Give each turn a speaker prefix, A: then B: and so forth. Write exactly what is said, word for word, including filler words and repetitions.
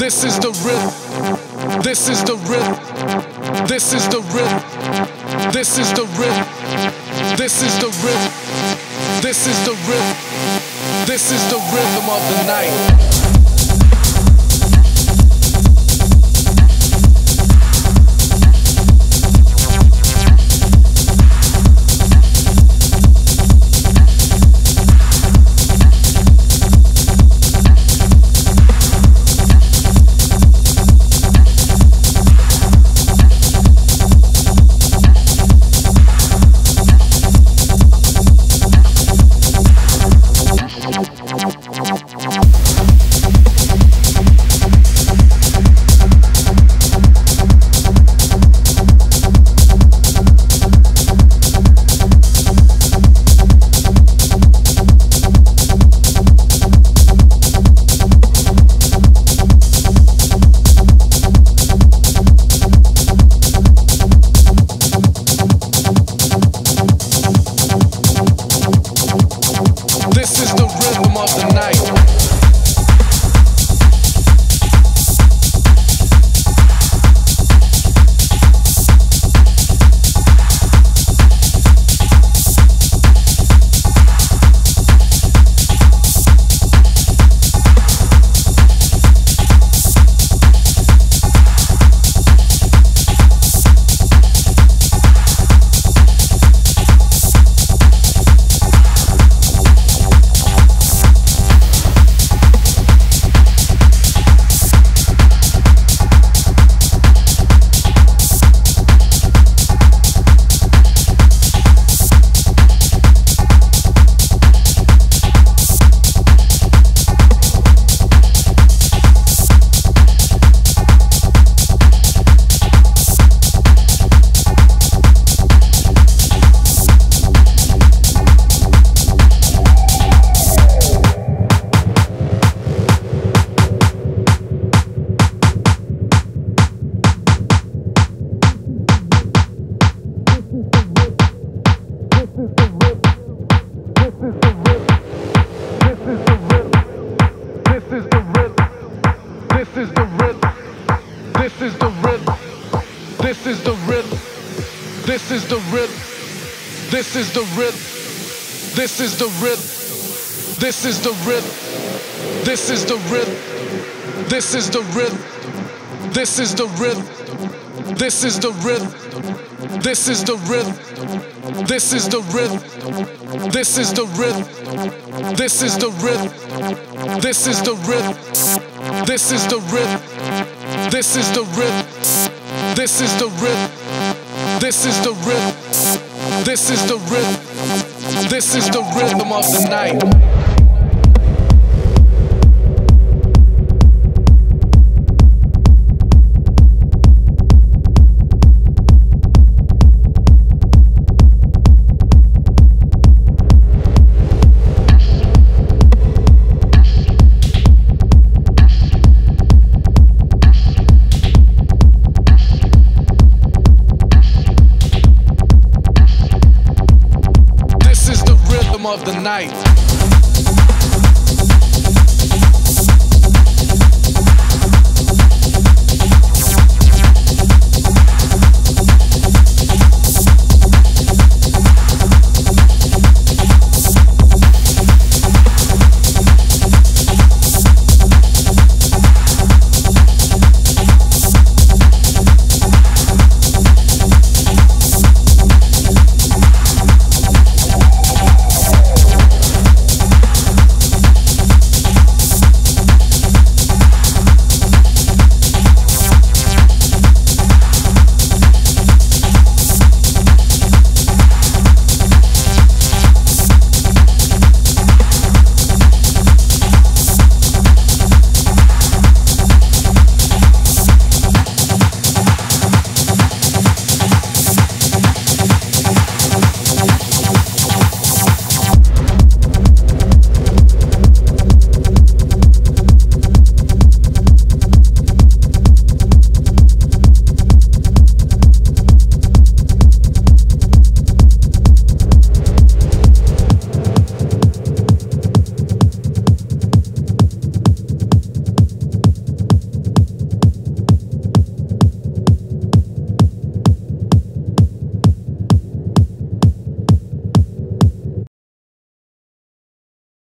A: This is the rhythm. This is the rhythm. This is the rhythm. This is the rhythm. This is the rhythm. This is the rhythm. This is the rhythm of the night. This is the rhythm. This is the rhythm. This is the rhythm. This is the rhythm. This is the rhythm. This is the rhythm. This is the rhythm. This is the rhythm. This is the rhythm. This is the rhythm. This is the rhythm. This is the rhythm. This is the rhythm. This is the rhythm. This is the rhythm. This is the rhythm. This is the rhythm. This is the rhythm. This is the rhythm of the night. Of the night.